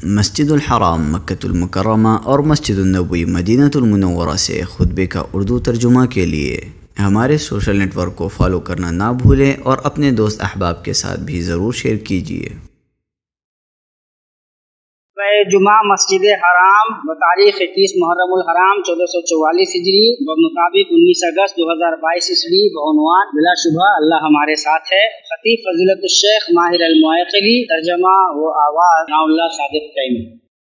مسجد الحرام مکۃ المکرمہ اور مسجد النبوی مدینہ المنورہ سے خطبے کا اردو ترجمہ کے لیے ہمارے سوشل نیٹ ورک کو فالو کرنا نہ بھولیں اور اپنے دوست احباب کے ساتھ بھی ضرور شیئر کیجیے۔ جمعہ مسجد حرام بتاریخ 31 محرم الحرام 1444 ہجری بمطابق 19 اگست 2022 عیسوی بعنوان بلا شبہ اللہ ہمارے ساتھ ہے۔ خطیب فضیلت الشیخ ماہر المعقلی، ترجمہ و آواز ثناء اللہ صادق تیمی۔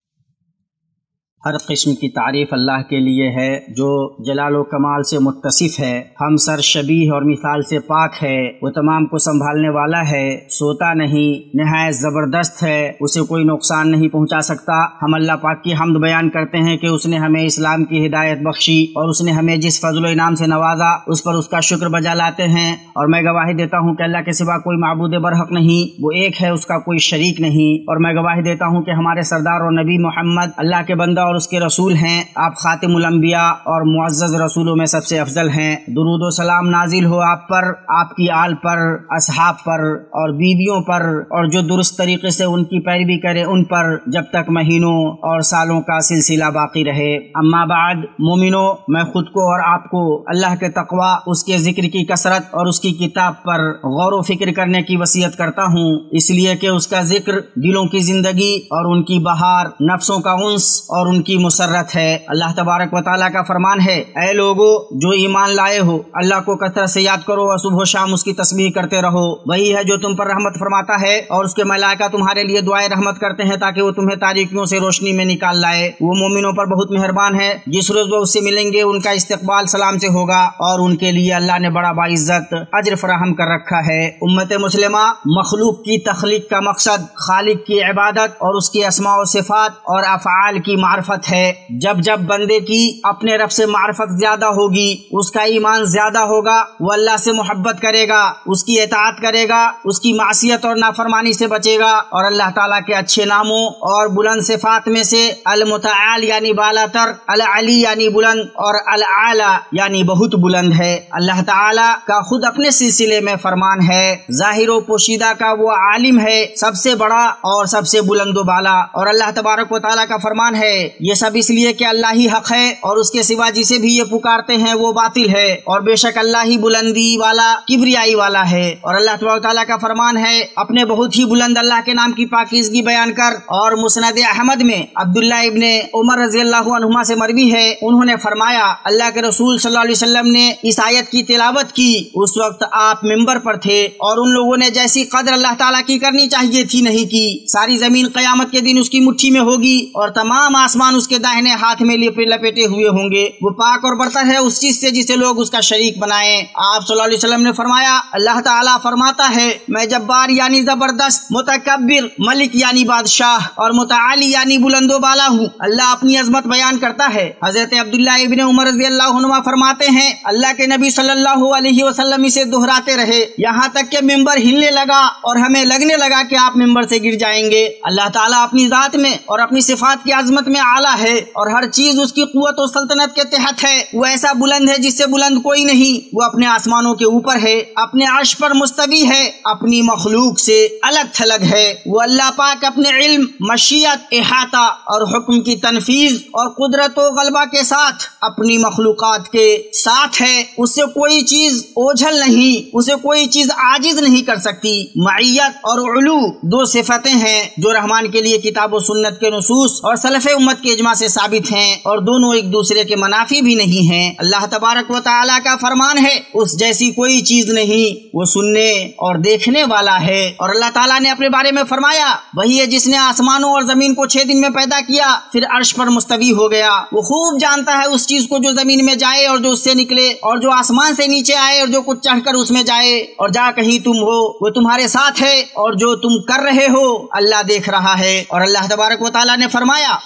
ہر قسم کی تعریف اللہ کے لیے ہے جو جلال و کمال سے متصف ہے، ہم سر شبیہ اور مثال سے پاک ہے۔ وہ تمام کو سنبھالنے والا ہے، سوتا نہیں، نہایت زبردست ہے، اسے کوئی نقصان نہیں پہنچا سکتا۔ ہم اللہ پاک کی حمد بیان کرتے ہیں کہ اس نے ہمیں اسلام کی ہدایت بخشی اور اس نے ہمیں جس فضل و انعام سے نوازا اس پر اس کا شکر بجا لاتے ہیں، اور میں گواہی دیتا ہوں کہ اللہ کے سوا کوئی معبود برحق نہیں، وہ ایک ہے، اس کا کوئی شریک نہیں، اور میں گواہی دیتا ہوں کہ ہمارے سردار اور نبی محمد اللہ کے بندہ اور اس کے رسول ہیں، آپ خاتم الانبیاء اور معزز رسولوں میں سب سے افضل ہیں۔ درود و سلام نازل ہو آپ پر، آپ کی آل پر، اصحاب پر اور بیویوں پر، اور جو درست طریقے سے ان کی پیروی کرے ان پر، جب تک مہینوں اور سالوں کا سلسلہ باقی رہے۔ اما بعد، مومنو، میں خود کو اور آپ کو اللہ کے تقوی، اس کے ذکر کی کثرت اور اس کی کتاب پر غور و فکر کرنے کی وصیت کرتا ہوں، اس لیے کہ اس کا ذکر دلوں کی زندگی اور ان کی بہار، نفسوں کا انس اور ان کی مسرت ہے۔ اللہ تبارک و تعالیٰ کا فرمان ہے، اے لوگو جو ایمان لائے ہو، اللہ کو کثرت سے یاد کرو اور صبح و شام اس کی تسبیح کرتے رہو، وہی ہے جو تم پر رحمت فرماتا ہے اور اس کے ملائکہ تمہارے لیے دعائے رحمت کرتے ہیں تاکہ وہ تمہیں تاریکیوں سے روشنی میں نکال لائے۔ وہ مومنوں پر بہت مہربان ہے، جس روز وہ اس سے ملیں گے ان کا استقبال سلام سے ہوگا، اور ان کے لیے اللہ نے بڑا باعزت اجر فراہم کر رکھا ہے۔ امت مسلمہ، مخلوق کی تخلیق کا مقصد خالق کی عبادت اور اس کی اسماء و صفات اور افعال کی معرفت ہے۔ جب جب بندے کی اپنے رب سے معرفت زیادہ ہوگی، اس کا ایمان زیادہ ہوگا، وہ اللہ سے محبت کرے گا، اس کی اطاعت کرے گا، اس کی معصیت اور نافرمانی سے بچے گا، اور اللہ تعالیٰ کے اچھے ناموں اور بلند صفات میں سے المتعال یعنی بالا تر، العلی یعنی بلند، اور العالی یعنی بہت بلند ہے۔ اللہ تعالیٰ کا خود اپنے سلسلے میں فرمان ہے، ظاہر و پوشیدہ کا وہ عالم ہے، سب سے بڑا اور سب سے بلند و بالا۔ اور اللہ تبارک و تعالیٰ کا فرمان ہے، یہ سب اس لیے کہ اللہ ہی حق ہے اور اس کے سوا جسے بھی یہ پکارتے ہیں وہ باطل ہے، اور بے شک اللہ ہی بلندی والا، کبریائی والا ہے۔ اور اللہ تبارک و تعالیٰ کا فرمان ہے، اپنے بہت ہی بلند اللہ کے نام کی پاکیزگی بیان کر، اور مسند احمد میں عبداللہ ابن عمر رضی اللہ عنہما سے مروی ہے، انہوں نے فرمایا، اللہ کے رسول صلی اللہ علیہ وسلم نے اس آیت کی تلاوت کی، اس وقت آپ ممبر پر تھے، اور ان لوگوں نے جیسی قدر اللہ تعالیٰ کی کرنی چاہیے تھی نہیں کی۔ ساری زمین قیامت کے دن اس کی مٹھی میں ہوگی، اور تمام آسمان اس کے داہنے ہاتھ میں لپیٹے ہوئے ہوں گے۔ وہ پاک اور برتر ہے اس چیز سے جسے لوگ اس کا شریک بنائیں۔ آپ صلی اللہ علیہ وسلم نے فرمایا، اللہ تعالیٰ فرماتا ہے، میں جبار یعنی زبردست، متکبر ملک یعنی بادشاہ، اور متعالی یعنی بلند و بالا ہوں۔ اللہ اپنی عظمت بیان کرتا ہے۔ حضرت عبداللہ ابن عمر رضی اللہ عنہ فرماتے ہیں، اللہ کے نبی صلی اللہ علیہ وسلم اسے دہراتے رہے یہاں تک کہ ممبر ہلنے لگا اور ہمیں لگنے لگا کہ آپ ممبر سے گر جائیں گے۔ اللہ تعالیٰ اپنی ذات میں اور اپنی صفات کی عظمت میں اعلیٰ ہے، اور ہر چیز اس کی قوت و سلطنت کے تحت ہے۔ وہ ایسا بلند ہے جس سے بلند کوئی نہیں، وہ اپنے آسمانوں کے اوپر ہے، اپنے عرش پر مستوی ہے، اپنی مخلوق سے الگ تھلگ ہے۔ وہ اللہ پاک اپنے علم، مشیت، احاطہ اور حکم کی تنفیذ اور قدرت و غلبہ کے ساتھ اپنی مخلوقات کے ساتھ ہے، اس سے کوئی چیز اوجھل نہیں، اسے کوئی چیز عاجز نہیں کر سکتی۔ معیت اور علو دو صفتیں ہیں جو رحمان کے لیے کتاب و سنت کے نصوص اور سلف امت کے اجماع سے ثابت ہیں، اور دونوں ایک دوسرے کے منافی بھی نہیں ہیں۔ اللہ تبارک و تعالیٰ کا فرمان ہے، اس جیسی کوئی چیز نہیں، وہ سننے اور دیکھنے والا ہے۔ اور اللہ تعالیٰ نے اپنے بارے میں فرمایا، وہی ہے جس نے آسمانوں اور زمین کو 6 دن میں پیدا کیا، پھر عرش پر مستوی ہو گیا۔ وہ خوب جانتا ہے اس چیز کو جو زمین میں جائے اور جو اس سے نکلے، اور جو آسمان سے نیچے آئے اور جو کچھ چڑھ کر اس میں جائے، اور جا کہیں تم ہو وہ تمہارے ساتھ ہے، اور جو تم کر رہے ہو اللہ دیکھ رہا ہے۔ اور اللہ تبارک و تعالیٰ نے فرمایا، کیا تو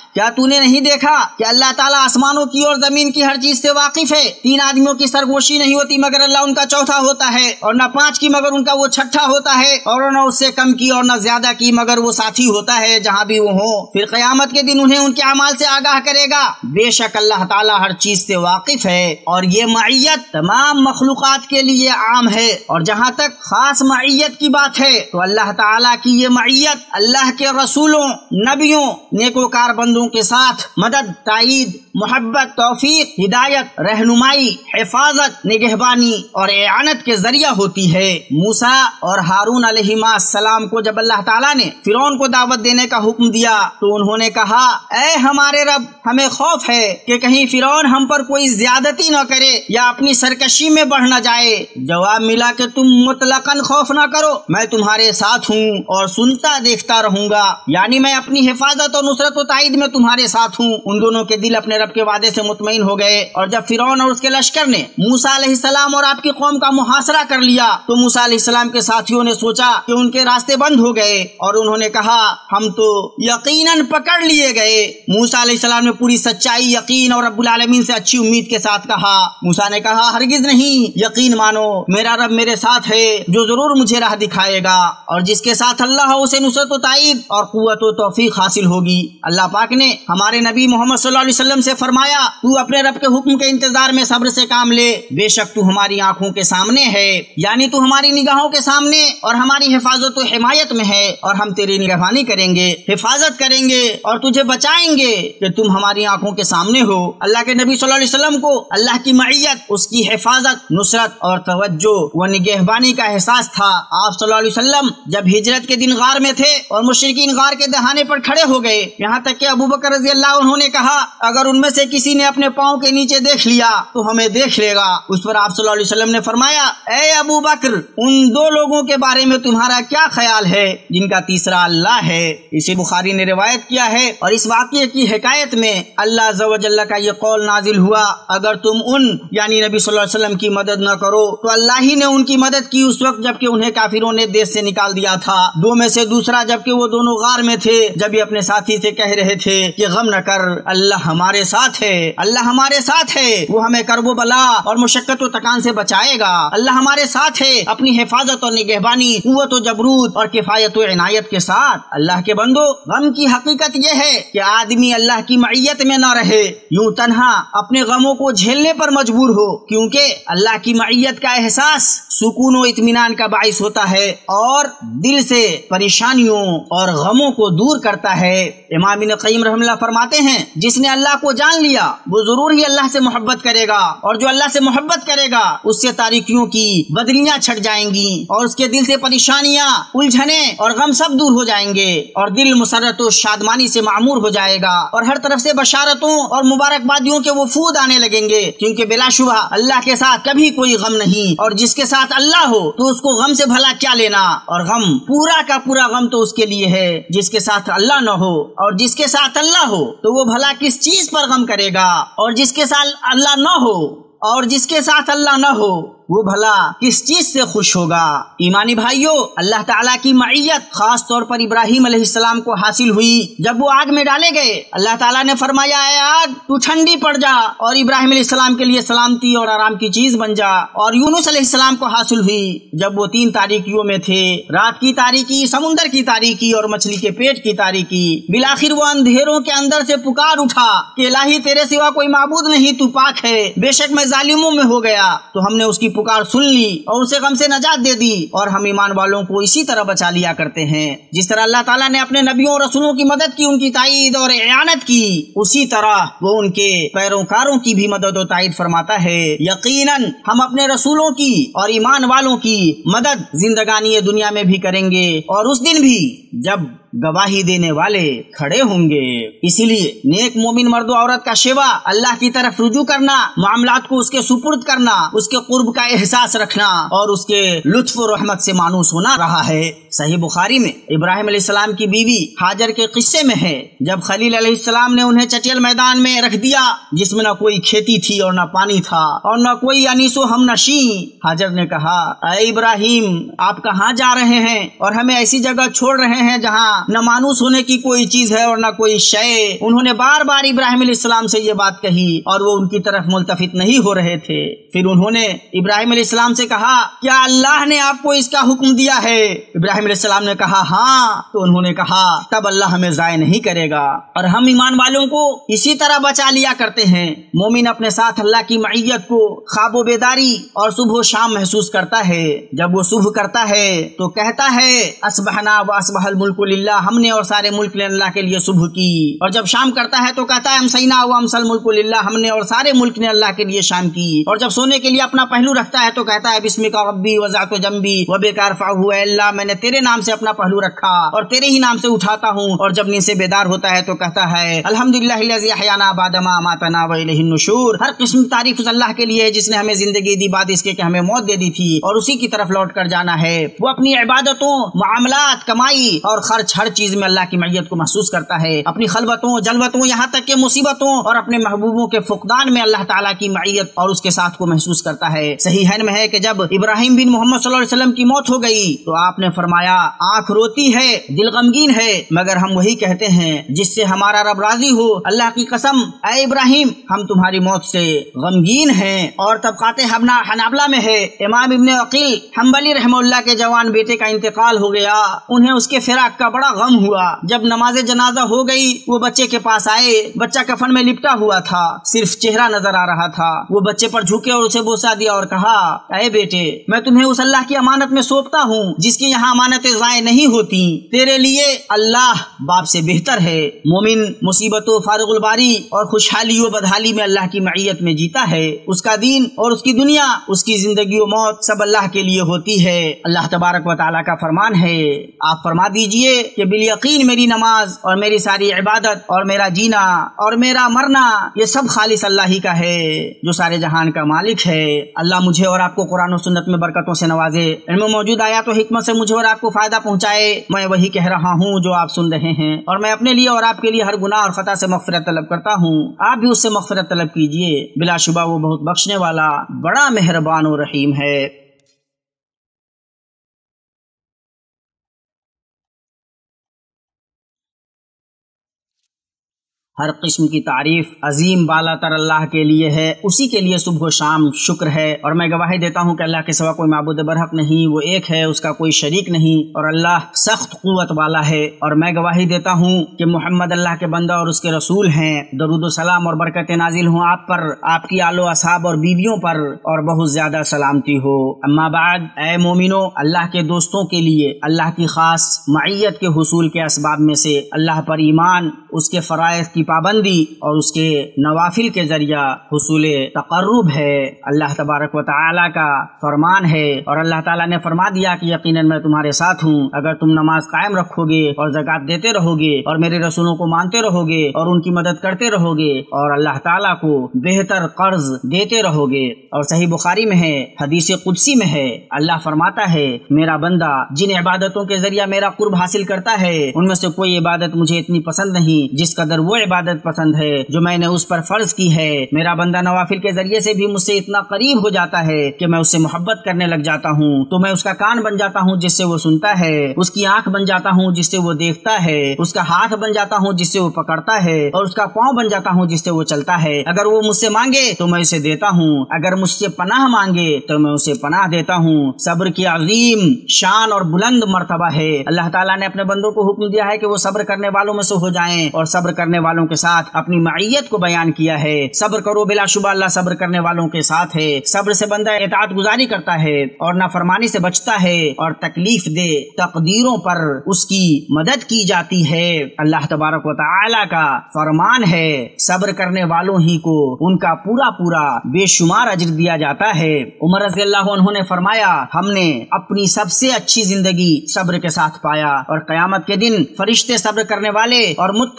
نے نہیں دیکھا کہ اللہ تعالیٰ آسمانوں کی اور زمین کی ہر چیز سے واقف ہے؟ 3 آدمیوں کی سرگوشی نہیں ہوتی مگر اللہ ان کا چوتھا ہوتا ہے، اور نہ 5 کی مگر ان کا وہ چھٹا ہوتا ہے، اور نہ اس سے کم کی اور نہ زیادہ کی مگر وہ ساتھی ہوتا ہے جہاں بھی وہ ہوں۔ پھر قیامت کے دن انہیں ان کے اعمال سے آگاہ کرے گا۔ بے شک اللہ تعالیٰ ہر چیز سے واقف ہے، اور یہ معیت تمام مخلوقات کے لیے عام ہے۔ اور جہاں تک خاص معیت کی بات ہے تو اللہ تعالیٰ کی یہ معیت اللہ کے رسولوں، نبیوں، نیکوکار بندوں کے ساتھ مدد، تائید، محبت، توفیق، ہدایت، رہنمائی، حفاظت، نگہبانی اور اعانت کے ذریعہ ہوتی ہے۔ موسیٰ اور ہارون علیہما السلام کو جب اللہ تعالیٰ نے فرعون کو دعوت دینے کا حکم دیا تو انہوں نے کہا، اے ہمارے رب، ہمیں خوف ہے کہ کہیں فرعون ہم پر کوئی زیادتی نہ کرے یا اپنی سرکشی میں بڑھ نہ جائے۔ جواب ملا کہ تم مطلقاً خوف نہ کرو، میں تمہارے ساتھ ہوں اور سنتا دیکھتا رہوں گا، یعنی میں اپنی حفاظت اور نصرت و تائید میں تمہارے ساتھ ہوں۔ ان دونوں کے دل اپنے رب کے وعدے سے مطمئن ہو گئے، اور جب فرعون اور اس کے لشکر نے موسیٰ علیہ السلام اور آپ کی قوم کا محاصرہ کر لیا تو موسیٰ علیہ السلام کے ساتھیوں نے سوچا کہ ان کے راستے بند ہو گئے، اور انہوں نے کہا، ہم تو یقیناً پکڑ لیے گئے۔ موسیٰ علیہ السلام نے پوری سچائی، یقین اور رب العالمین سے اچھی امید کے ساتھ کہا۔ موسیٰ نے کہا، ہرگز نہیں، یقین مانو، میرا رب میرے ساتھ ہے جو ضرور مجھے راہ دکھائے گا، اور جس کے ساتھ اللہ ہو اسے نصرت و تائید اور قوت و توفیق حاصل ہوگی۔ اللہ پاک نے ہمارے نبی محمد صلی اللہ علیہ وسلم سے فرمایا، تو اپنے رب کے حکم کے انتظار میں صبر سے کام لے، بے شک تو ہماری آنکھوں کے سامنے ہے، یعنی تو ہماری نگاہوں کے سامنے اور ہماری حفاظت و حمایت میں ہے، اور ہم تیری نگہبانی کریں گے، حفاظت کریں گے اور تجھے بچائیں گے کہ تم ہماری آنکھوں کے سامنے ہو۔ اللہ کے نبی صلی اللہ علیہ وسلم کو اللہ کی معیت، اس کی حفاظت، نصرت اور توجہ و نگہبانی کا احساس تھا۔ آپ صلی اللہ علیہ وسلم جب ہجرت کے دن غار میں تھے اور مشرکین غار کے دہانے پر کھڑے ہو گئے، یہاں تک کہ ابو بکر رضی اللہ عنہ نے کہا، اگر ان میں سے کسی نے اپنے پاؤں کے نیچے دیکھ لیا تو ہمیں دیکھ لے گا۔ اس پر آپ صلی اللہ علیہ وسلم نے فرمایا، اے ابو بکر، ان 2 لوگوں کے بارے میں تمہارا کیا خیال ہے جن کا تیسرا اللہ ہے؟ اسے بخاری نے روایت کیا ہے، اور اس واقعے کی حکایت میں اللہ عز و جل کا یہ قول نازل ہوا، اگر تم ان یعنی نبی صلی اللہ علیہ وسلم کی مدد نہ کرو تو اللہ ہی نے ان کی مدد کی اس وقت جبکہ انہیں کافروں نے دیش سے نکال دیا تھا۔ 2 میں سے دوسرا جبکہ وہ دونوں غار میں تھے، جب یہ اپنے ساتھی سے کہہ رہے تھے کہ غم نہ کر، اللہ ہمارے ساتھ ہے، اللہ ہمارے ساتھ ہے، وہ ہمیں کرب و بلا اور مشقت و تکان سے بچائے گا، اللہ ہمارے ساتھ ہے، اپنی حفاظت اور نگہبانی، قوت و جبروت اور کفایت و عنایت کے ساتھ۔ اللہ کے بندو، غم کی حقیقت یہ ہے کہ آدمی اللہ کی معیت میں نہ رہے، یوں تنہا اپنے غموں کو جھیلنے پر مجبور ہو، کیونکہ اللہ کی معیت کا احساس سکون و اطمینان کا باعث ہوتا ہے اور دل سے پریشانیوں اور غموں کو دور کرتا ہے۔ امام ابن قیم رحمہ اللہ فرماتے ہیں، جس نے اللہ کو جان لیا وہ ضرور ہی اللہ سے محبت کرے گا، اور جو اللہ سے محبت کرے گا اس سے تاریکیوں کی بدلیاں چھٹ جائیں گی، اور اس کے دل سے پریشانیاں، الجھنیں اور غم سب دور ہو جائیں گے، اور دل مسرت و شادمانی سے معمور ہو جائے گا، اور ہر طرف سے بشارتوں اور مبارکبادیوں کے وفود آنے لگیں گے، کیونکہ بلا شبہ اللہ کے ساتھ کبھی کوئی غم نہیں، اور جس کے ساتھ اللہ ہو تو اس کو غم سے بھلا کیا لینا، اور غم پورا کا پورا غم تو اس کے لیے ہے، جس کے ساتھ اللہ نہ ہو، اور جس کے ساتھ اللہ ہو تو وہ بھلا کس چیز پر غم کرے گا، اور جس کے ساتھ اللہ نہ ہو اور جس کے ساتھ اللہ نہ ہو وہ بھلا کس چیز سے خوش ہوگا۔ ایمانی بھائیوں، اللہ تعالیٰ کی معیت خاص طور پر ابراہیم علیہ السلام کو حاصل ہوئی جب وہ آگ میں ڈالے گئے۔ اللہ تعالیٰ نے فرمایا، اے آگ تو ٹھنڈی پڑ جا، اور ابراہیم علیہ السلام کے لیے سلامتی اور آرام کی چیز بن جا۔ اور یونس علیہ السلام کو حاصل ہوئی جب وہ 3 تاریکیوں میں تھے، رات کی تاریکی، سمندر کی تاریکی اور مچھلی کے پیٹ کی تاریکی۔ بالآخر وہ اندھیروں کے اندر سے پکار اٹھا کہ الہی تیرے سوا کوئی معبود نہیں، تو پاک ہے، بے شک میں ظالموں میں ہو گیا۔ تو ہم نے اس کی پکار سن لی اور اسے غم سے نجات دے دی، اور ہم ایمان والوں کو اسی طرح بچا لیا کرتے ہیں۔ جس طرح اللہ تعالیٰ نے اپنے نبیوں اور رسولوں کی مدد کی، ان کی تائید اور اعانت کی، اسی طرح وہ ان کے پیروکاروں کی بھی مدد و تائید فرماتا ہے۔ یقیناً ہم اپنے رسولوں کی اور ایمان والوں کی مدد زندگانی دنیا میں بھی کریں گے، اور اس دن بھی جب گواہی دینے والے کھڑے ہوں گے۔ اسی لیے نیک مومن مرد و عورت کا شیوا اللہ کی طرف رجوع کرنا، معاملات کو اس کے سپرد کرنا، اس کے قرب کا احساس رکھنا اور اس کے لطف و رحمت سے مانوس ہونا رہا ہے۔ صحیح بخاری میں ابراہیم علیہ السلام کی بیوی ہاجر کے قصے میں ہے، جب خلیل علیہ السلام نے انہیں چٹیل میدان میں رکھ دیا جس میں نہ کوئی کھیتی تھی اور نہ پانی تھا اور نہ کوئی انیس و ہم نشیں۔ ہاجر نے کہا، اے ابراہیم، آپ کہاں جا رہے ہیں اور ہمیں ایسی جگہ چھوڑ رہے ہیں جہاں نہ مانوس ہونے کی کوئی چیز ہے اور نہ کوئی شے۔ انہوں نے بار بار ابراہیم علیہ السلام سے یہ بات کہی اور وہ ان کی طرف ملتفت نہیں ہو رہے تھے۔ پھر انہوں نے ابراہیم علیہ السلام سے کہا کیا اللہ نے آپ کو اس کا حکم دیا ہے؟ ابراہیم علیہ السلام نے کہا ہاں۔ تو انہوں نے کہا تب اللہ ہمیں ضائع نہیں کرے گا، اور ہم ایمان والوں کو اسی طرح بچا لیا کرتے ہیں۔ مومن اپنے ساتھ اللہ کی معیت کو خواب و بیداری اور صبح و شام محسوس کرتا ہے۔ جب وہ صبح کرتا ہے تو کہتا ہے اصبحنا و اصبح الملک للہ، ہم نے اور سارے ملک نے اللہ کے لیے صبح کی۔ اور جب شام کرتا ہے تو کہتا ہے امسینا و امسل الملک للہ، ہم نے اور سارے ملک نے اللہ کے لیے شام کی۔ اور جب سونے کے لیے اپنا پہلو رکھتا ہے تو کہتا ہے بسمک ربی وضعت جنبی وبک ارفعہ، اے اللہ میں نے تیرے نام سے اپنا پہلو رکھا اور تیرے ہی نام سے اٹھاتا ہوں۔ اور جب نیند سے بیدار ہوتا ہے تو کہتا ہے الحمدللہ الذی احیانا بعد ما اماتنا والیہ النشور، ہر قسم کی تعریف اس اللہ کے لیے ہے جس نے ہمیں زندگی دی بعد اس کے کہ ہمیں موت دے دی تھی، اور اسی کی طرف لوٹ کر جانا ہے۔ وہ اپنی عبادتوں، معاملات، کمائی اور خرچ ہر چیز میں اللہ کی معیت کو محسوس کرتا ہے۔ اپنی خلوتوں، جلوتوں، یہاں تک کہ مصیبتوں اور اپنے محبوبوں کے فقدان میں اللہ تعالیٰ کی معیت اور اس کے ساتھ کو محسوس کرتا ہے۔ صحیحین میں ہے کہ جب ابراہیم بن محمد صلی اللہ علیہ وسلم کی موت ہو گئی تو آپ نے فرمایا آنکھ روتی ہے، دل غمگین ہے، مگر ہم وہی کہتے ہیں جس سے ہمارا رب راضی ہو۔ اللہ کی قسم اے ابراہیم ہم تمہاری موت سے غمگین ہیں۔ اور طبقات حنابلہ میں ہے امام ابن عقیل حنبلی رحمہ اللہ کے جوان بیٹے کا انتقال ہو گیا، انہیں اس کے فراق کا بڑا غم ہوا۔ جب نماز جنازہ ہو گئی وہ بچے کے پاس آئے، بچہ کفن میں لپٹا ہوا تھا، صرف چہرہ نظر آ رہا تھا۔ وہ بچے پر جھکے اور اسے بوسہ دیا اور کہا اے بیٹے میں تمہیں اس اللہ کی امانت میں سونپتا ہوں جس کی یہاں امانتیں ضائع نہیں ہوتی، تیرے لیے اللہ باپ سے بہتر ہے۔ مومن مصیبتوں، فارغ الباری اور خوشحالی و بدحالی میں اللہ کی معیت میں جیتا ہے۔ اس کا دین اور اس کی دنیا، اس کی زندگی و موت سب اللہ کے لیے ہوتی ہے۔ اللہ تبارک و تعالیٰ کا فرمان ہے آپ فرما دیجئے کہ بالیقین میری نماز اور میری ساری عبادت اور میرا جینا اور میرا مرنا یہ سب خالص اللہ ہی کا ہے جو سارے جہان کا مالک ہے۔ اللہ مجھے اور آپ کو قرآن و سنت میں برکتوں سے نوازے، علم میں موجود آیات و حکمت سے مجھے اور آپ کو فائدہ پہنچائے۔ میں وہی کہہ رہا ہوں جو آپ سن رہے ہیں، اور میں اپنے لیے اور آپ کے لیے ہر گناہ اور خطا سے مغفرت طلب کرتا ہوں۔ آپ بھی اس سے مغفرت طلب کیجئے، بلا شبہ وہ بہت بخشنے والا، بڑا مہربان و رحیم ہے۔ ہر قسم کی تعریف عظیم بالا تر اللہ کے لیے ہے، اسی کے لیے صبح و شام شکر ہے۔ اور میں گواہی دیتا ہوں کہ اللہ کے سوا کوئی معبود برحق نہیں، وہ ایک ہے، اس کا کوئی شریک نہیں، اور اللہ سخت قوت والا ہے۔ اور میں گواہی دیتا ہوں کہ محمد اللہ کے بندہ اور اس کے رسول ہیں۔ درود و سلام اور برکت نازل ہوں آپ پر، آپ کی آل و اصحاب اور بیویوں پر، اور بہت زیادہ سلامتی ہو۔ اما بعد، اے مومنو، اللہ کے دوستوں کے لیے اللہ کی خاص معیت کے حصول کے اسباب میں سے اللہ پر ایمان، اس کے فرائض کی پابندی اور اس کے نوافل کے ذریعہ حصول تقرب ہے۔ اللہ تبارک و تعالیٰ کا فرمان ہے، اور اللہ تعالیٰ نے فرما دیا کہ یقیناً میں تمہارے ساتھ ہوں اگر تم نماز قائم رکھو گے اور زکوٰۃ دیتے رہو گے اور میرے رسولوں کو مانتے رہو گے اور ان کی مدد کرتے رہو گے اور اللہ تعالیٰ کو بہتر قرض دیتے رہو گے۔ اور صحیح بخاری میں ہے، حدیث قدسی میں ہے، اللہ فرماتا ہے میرا بندہ جن عبادتوں کے ذریعہ میرا قرب حاصل کرتا ہے ان میں سے کوئی عبادت مجھے اتنی پسند نہیں جس قدر وہ عبادت پسند ہے جو میں نے اس پر فرض کی ہے۔ میرا بندہ نوافل کے ذریعے سے بھی مجھ سے اتنا قریب ہو جاتا ہے کہ میں اس سے محبت کرنے لگ جاتا ہوں، تو میں اس کا کان بن جاتا ہوں جس سے وہ سنتا ہے، اس کی آنکھ بن جاتا ہوں جس سے وہ دیکھتا ہے، اس کا ہاتھ بن جاتا ہوں جس سے وہ پکڑتا ہے، اور اس کا پاؤں بن جاتا ہوں جس سے وہ چلتا ہے۔ اگر وہ مجھ سے مانگے تو میں اسے دیتا ہوں، اگر مجھ سے پناہ مانگے تو میں اسے پناہ دیتا ہوں۔ صبر کی عظیم شان اور بلند مرتبہ ہے۔ اللہ تعالیٰ نے اپنے بندوں کو حکم دیا ہے کہ وہ صبر کرنے والوں میں سے ہو جائیں، اور صبر کرنے والوں کے ساتھ اپنی معیت کو بیان کیا ہے۔ صبر کرو، بلا شبہ اللہ صبر کرنے والوں کے ساتھ ہے۔ صبر سے بندہ اطاعت گزاری کرتا ہے اور نافرمانی سے بچتا ہے، اور تکلیف دہ تقدیروں پر اس کی مدد کی جاتی ہے۔ اللہ تبارک و تعالی کا فرمان ہے صبر کرنے والوں ہی کو ان کا پورا پورا بے شمار اجر دیا جاتا ہے۔ عمر رضی اللہ عنہ نے فرمایا ہم نے اپنی سب سے اچھی زندگی صبر کے ساتھ پایا، اور قیامت کے دن فرشتے صبر کرنے والے اور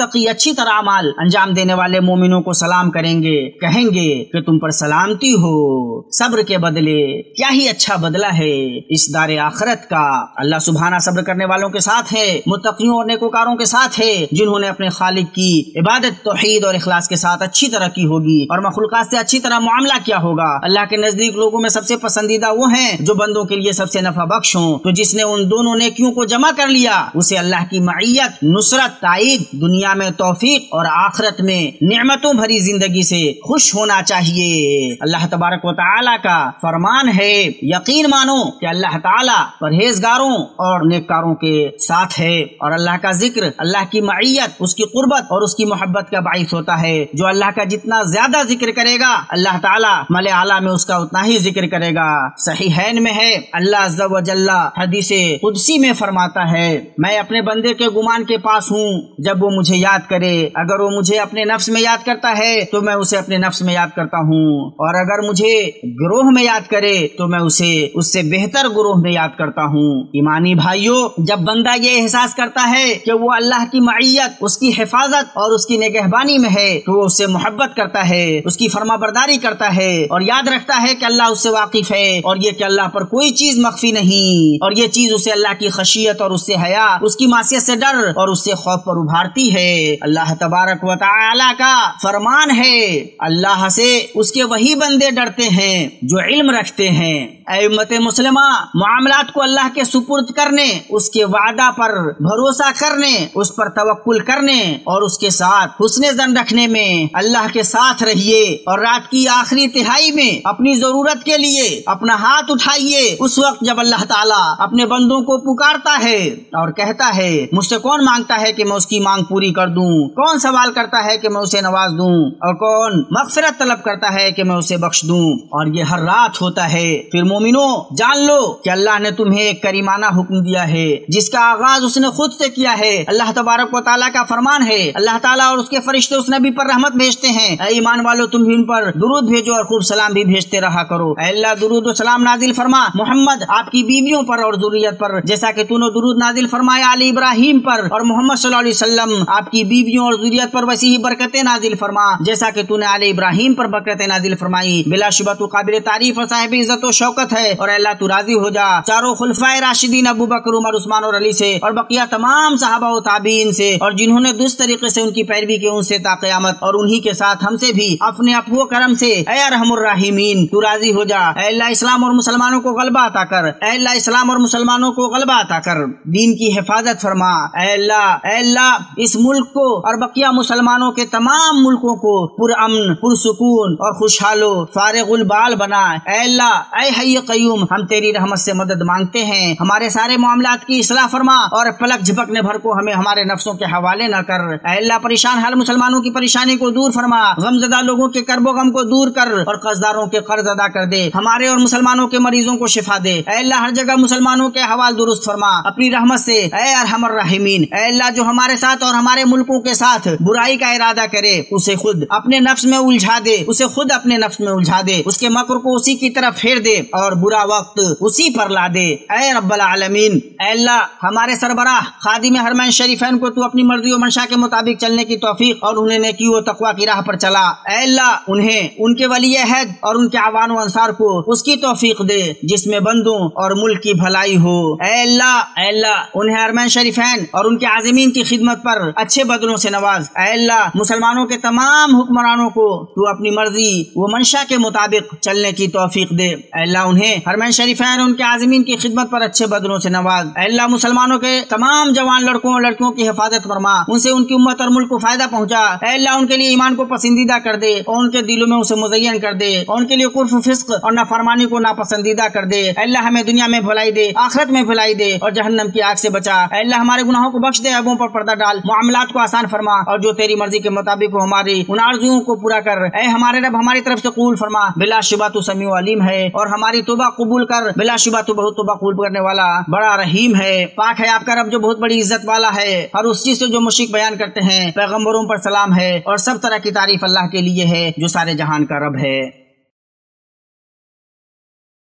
متقی اچھی طرح اعمال انجام دینے والے مومنوں کو سلام کریں گے، کہیں گے کہ تم پر سلامتی ہو، صبر کے بدلے کیا ہی اچھا بدلہ ہے اس دار آخرت کا۔ اللہ سبحانہ صبر کرنے والوں کے ساتھ ہے، متقیوں اور نیکوکاروں کے ساتھ ہے، جنہوں نے اپنے خالق کی عبادت توحید اور اخلاص کے ساتھ اچھی طرح کی ہوگی اور مخلوقات سے اچھی طرح معاملہ کیا ہوگا۔ اللہ کے نزدیک لوگوں میں سب سے پسندیدہ وہ ہیں جو بندوں کے لیے سب سے نفع بخش ہوں۔ تو جس نے ان دونوں نیکیوں کو جمع کر لیا اسے اللہ کی معیت، نصرت، تائید، دنیا میں توفیق اور آخرت میں نعمتوں بھری زندگی سے خوش ہونا چاہیے۔ اللہ تبارک و تعالی کا فرمان ہے، یقین مانو کہ اللہ تعالی پرہیزگاروں اور نیککاروں کے ساتھ ہے، اور اللہ کا ذکر، اللہ کی معیت، اس کی قربت اور اس کی محبت کا باعث ہوتا ہے۔ جو اللہ کا جتنا زیادہ ذکر کرے گا اللہ تعالی ملأ اعلیٰ میں اس کا اتنا ہی ذکر کرے گا۔ صحیحین میں ہے، اللہ عز و جل حدیث قدسی میں فرماتا ہے، میں اپنے بندے کے گمان کے پاس ہوں جب وہ مجھے یاد کرے، اگر وہ مجھے اپنے نفس میں یاد کرتا ہے تو میں اسے اپنے نفس میں یاد کرتا ہوں، اور اگر مجھے گروہ میں یاد کرے تو میں اسے اس سے بہتر گروہ میں یاد کرتا ہوں۔ ایمانی بھائیوں، جب بندہ یہ احساس کرتا ہے کہ وہ اللہ کی معیت، اس کی حفاظت اور اس کی نگہبانی میں ہے تو وہ اس سے محبت کرتا ہے، اس کی فرما برداری کرتا ہے اور یاد رکھتا ہے کہ اللہ اس سے واقف ہے اور یہ کہ اللہ پر کوئی چیز مخفی نہیں، اور یہ چیز اسے اللہ کی خشیت اور اس سے حیا، اس کی معصیت سے ڈر اور اس سے خوف پر ابھارتی ہے۔ اللہ تبارک و تعالی کا فرمان ہے، اللہ سے اس کے وہی بندے ڈرتے ہیں جو علم رکھتے ہیں۔ اے امت مسلمہ، معاملات کو اللہ کے سپرد کرنے، اس کے وعدہ پر بھروسہ کرنے، اس پر توکل کرنے اور اس کے ساتھ حسن ظن رکھنے میں اللہ کے ساتھ رہیے، اور رات کی آخری تہائی میں اپنی ضرورت کے لیے اپنا ہاتھ اٹھائیے، اس وقت جب اللہ تعالیٰ اپنے بندوں کو پکارتا ہے اور کہتا ہے مجھ سے کون مانگتا ہے کہ میں اس کی مانگ پوری کر دوں، کون سوال کرتا ہے کہ میں اسے نواز دوں، اور کون مغفرت طلب کرتا ہے کہ میں اسے بخش دوں، اور یہ ہر رات ہوتا ہے۔ پھر مومنو، جان لو کہ اللہ نے تمہیں ایک کریمانہ حکم دیا ہے جس کا آغاز اس نے خود سے کیا ہے۔ اللہ تبارک و تعالیٰ کا فرمان ہے، اللہ تعالیٰ اور اس کے فرشتے اس نبی پر رحمت بھیجتے ہیں، اے ایمان والو تم بھی ان پر درود بھیجو اور خوب سلام بھی بھیجتے رہا کرو۔ اے اللہ درود و سلام نازل فرما محمد آپ کی بیویوں پر اور ذریت پر، جیسا کہ تو نے درود نازل فرمایا آل ابراہیم پر، اور محمد صلی اللہ علیہ وسلم آپ کی بیویوں اور ذریت پر وسیع برکتیں نازل فرما جیسا کہ تو نے آل ابراہیم پر برکتیں نازل فرمائی۔ بلا شبہ تو قابل تعریف اور صاحب عزت و شوکت ہے، اور اللہ تو راضی ہو جا چاروں خلفائے راشدین ابو بکر، عمر، عثمان اور علی سے، اور بقیہ تمام صحابہ و تابعین سے، اور جنہوں نے درست طریقے سے ان کی پیروی کی ان سے تا قیامت، اور انہی کے ساتھ ہم سے بھی اپنے عفو و کرم سے اے ارحم الراحمین تو راضی ہو جا۔ اے اللہ اسلام اور مسلمانوں کو غلبہ عطا کر، اے اللہ اسلام اور مسلمانوں کو غلبہ عطا کر، دین کی حفاظت فرما۔ اے اللہ اس ملک کو اور بقیہ مسلمانوں کے تمام ملکوں کو پرامن، پرسکون اور خوشحال و فارغ البال بنا۔ اے اللہ، اے حی قیوم، ہم تیری رحمت سے مدد مانگتے ہیں، ہمارے سارے معاملات کی اصلاح فرما اور پلک جھپکنے بھر کو ہمیں ہمارے نفسوں کے حوالے نہ کر۔ اے اللہ پریشان حال مسلمانوں کی پریشانی کو دور فرما، غمزدہ لوگوں کے کرب و غم کو دور کر اور قرضداروں کے قرض ادا کر دے، ہمارے اور مسلمانوں کے مریضوں کو شفا دے۔ اے اللہ ہر جگہ مسلمانوں کے حوال درست فرما اپنی رحمت سے، اے ارحم الراحمین۔ اے اللہ جو ہمارے ساتھ اور ہمارے ملکوں کے ساتھ برائی کا ارادہ کرے اسے خود اپنے نفس میں الجھا دے، اسے خود اپنے نفس میں الجھا دے، اس کے مکر کو اسی کی طرف پھیر دے اور برا وقت اسی پر لا دے۔ اے رب العالمین، اے اللہ ہمارے سربراہ خادم حرمین شریفین کو تو اپنی مرضی و منشا کے مطابق چلنے کی توفیق اور انہیں نیکی و تقوی کی راہ پر چلا۔ اے اللہ انہیں، ان کے ولی عہد اور ان کے اعوان و انصار کو اس کی توفیق دے جس میں بندوں اور ملک کی بھلائی ہو۔ اے اللہ انہیں حرمین شریفین اور ان کے عازمین کی خدمت پر اچھے بدلوں سے نواز۔ اے اللہ مسلمانوں کے تمام حکمرانوں کو تو اپنی مرضی و منشا کے مطابق چلنے کی توفیق دے۔ اے اللہ انہیں حرمین شریفین اور ان کے عازمین کی خدمت پر اچھے بدلوں سے نواز۔ اے اللہ مسلمانوں کے تمام جوان لڑکوں اور لڑکیوں کی حفاظت فرما، ان سے ان کی امت اور ملک کو فائدہ پہنچا۔ اے اللہ ان کے لیے ایمان کو پسندیدہ کر دے اور ان کے دلوں میں اسے مزین کر دے، اور ان کے لیے کفر، فسق اور نافرمانی کو ناپسندیدہ کر دے۔ اے اللہ ہمیں دنیا میں بھلائی دے، آخرت میں بھلائی دے اور جہنم کی آگ سے بچا۔ اے اللہ ہمارے گناہوں کو بخش دے، عیبوں پر پردہ ڈال، معاملات کو آسان فرما، اور جو تیری مرضی کے مطابق ہو ہماری ان آرزوؤں کو پورا کر۔ اے ہمارے رب ہماری طرف سے قبول فرما، بلا شبہ تو سمیع و علیم ہے، اور ہماری توبہ قبول کر، بلا شبہ تو بہت توبہ قبول کرنے والا بڑا رحیم ہے۔ پاک ہے آپ کا رب جو بہت بڑی عزت والا ہے، ہر اس چیز سے جو مشرک بیان کرتے ہیں۔ پیغمبروں پر سلام ہے اور سب طرح کی تعریف اللہ کے لیے ہے جو سارے جہان کا رب ہے۔